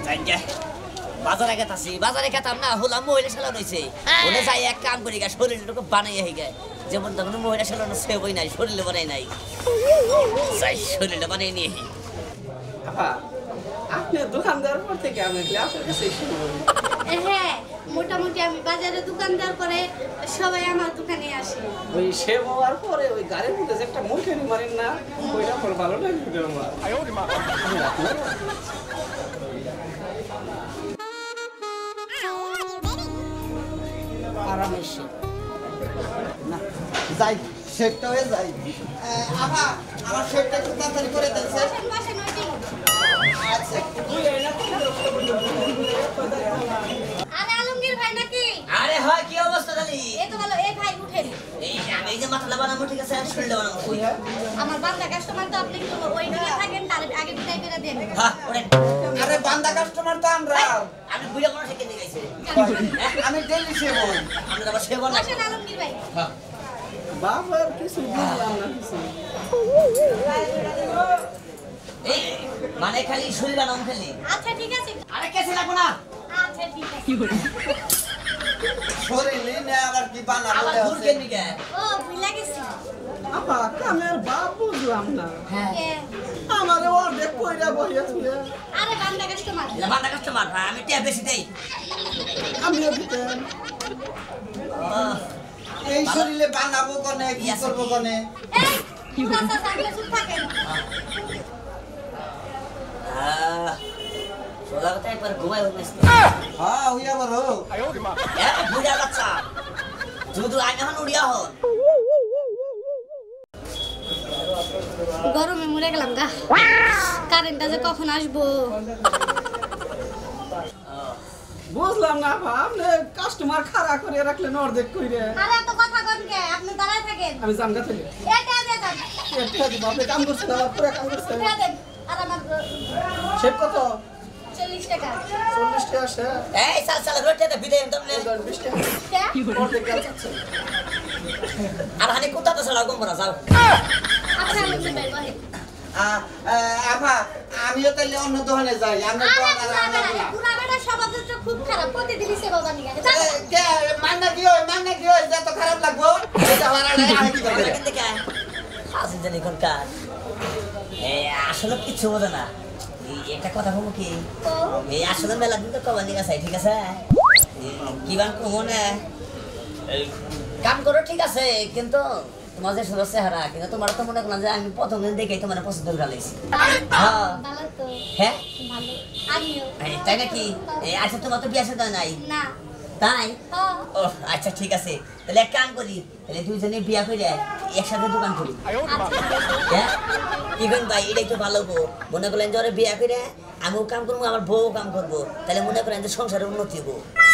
বাজারে গেতাছি বাজারে গেতাম না হলাম মহিলা সেলন হইছে ওনে যাই এক কাম করি গা শরীরটাকে বানাইয়া হই গে যেমন তখন মহিলা সেলন সেবই নাই শরীরে বানাই নাই যাই শরীরটা বানাই নিয়ে আপা আপনি দোকানদার পর থেকে আমি আপনার কাছে হ্যাঁ মোটামুটি আমি বাজারে দোকানদার করে সবাই আমার দোকানে আসে ওই সেব হওয়ার পরে ওই গাড়ির মধ্যে যে একটা মুখেনি মারেন না ওইটা আমার ভালো লাগে আমার আরামে না যাই সেটটা হয়ে যাই আপা আমার সেটটা একটু তাড়াতাড়ি করে দেন স্যার আচ্ছা আরে আলমগীর ভাই নাকি আরে হয় কি অবস্থা দালি এই তো ভালো এই ভাই উঠেন এই আমি যে মাথা বানাবো ঠিক আছে শরীরটা বানাবো কই আমার বান্দা কাস্টমার তো আপনি তো ওই দিকে থাকেন তার আগে বিদায় করে দেন হ্যাঁ ওরে আরে বান্দা কাস্টমার তো আমরা আমি বুড়া মানুষ থেকে গেছে আমি ডেইলি সেবো আমরা আবার সেবা না বসেন আলমগীর ভাই হ্যাঁ বাবার কিছু বুঝলাম না কিছু এই মানে খালি শরীর বানাম খালি আচ্ছা ঠিক আছে আরে কেসে লাগবো না আচ্ছা ঠিক আছে শরীরে না আবার কি বানাবো আবার ভুল কেন গে ও ভুলে গেছি আপা কামের বাপ বুঝলাম না হ্যাঁ কে? আমার অর্ধেক কইরা বইয়া ছুঁয়ে আরে বান্দা কাস্টমার বান্দা কাস্টমার আমি টিয়া বেশি দেই আমিও দিতেন এই শরীরে বানাবো কোনে কি করবো কোনে এই কি কথা সামনে চুপ থাকেন সোজা কথা একবার ঘুমাই উঠে হ্যাঁ হইয়া বড় বুড়া বাচ্চা তুমি তো আগে এখন উড়িয়া হন গরমে মরে গেলাম গা কারেন্টটা যে কখন আসবো বুঝলাম না আপা আপনি কাস্টমার খাড়া করে রাখলেন অর্ধেক কইরে আরে এত কথা কোন কে আপনি দাঁড়ায় থাকেন আমি জামগা থেকে এটা দিয়ে যান একটা দিব আপনি কাম করছেন আবার পুরো কাম করছেন দিয়ে দেন আর আমার সে কত 40 টাকা 40 টাকা সে এই সাল সাল রোটে বিদায় তুমি 20 টাকা কে? অর্ধেক গেল যাচ্ছে আর হানি কোথা তো সালা গম যাও আচ্ছা আমি ভাই বহে আপা আমিও তাহলে অন্য দোকানে যাই আমরা তো আরে আর আনলাম না পুরা বেটা স্বভাব তো খুব খারাপ প্রতিদিনই সেবা বানি গেছে কে মান্না কি হয় যত খারাপ লাগবো এটা হারা নাই আমি কি করব কিন্তু কে আসি জানি কোন কাজ এই আসলে কিছু বোঝে না এই একটা কথা বলবো কি তো এই আসলে মেলা দিন তো কমানি গেছে ঠিক আছে কি বান কোমনে কাম করো ঠিক আছে কিন্তু তোমার যে সুন্দর চেহারা কিন্তু তোমার তো মনে করলাম যে আমি প্রথম দিন দেখেই তোমার পছন্দ করে লাইছি হ্যাঁ ভালো তো হ্যাঁ ভালো আমিও তাই নাকি আচ্ছা তোমার তো বিয়ে সাথে নাই না তাই হ্যাঁ ও আচ্ছা ঠিক আছে তাহলে এক কাম করি তাহলে দুইজনে বিয়া করে একসাথে দোকান করি হ্যাঁ ইভেন ভাই এটা একটু ভালো গো মনে করলেন যে ওরা বিয়া করে আমিও কাম করবো আমার বউ কাম করবো তাহলে মনে করেন যে সংসারের উন্নতি হবো